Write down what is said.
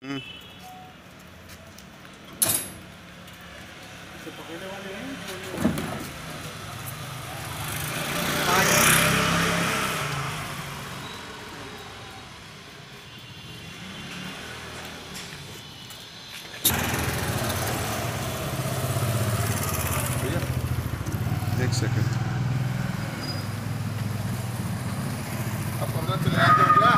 हम्म। तो पकड़ने वाले हैं तो भैया एक सेकंड। अब 15 चले आते हो क्या?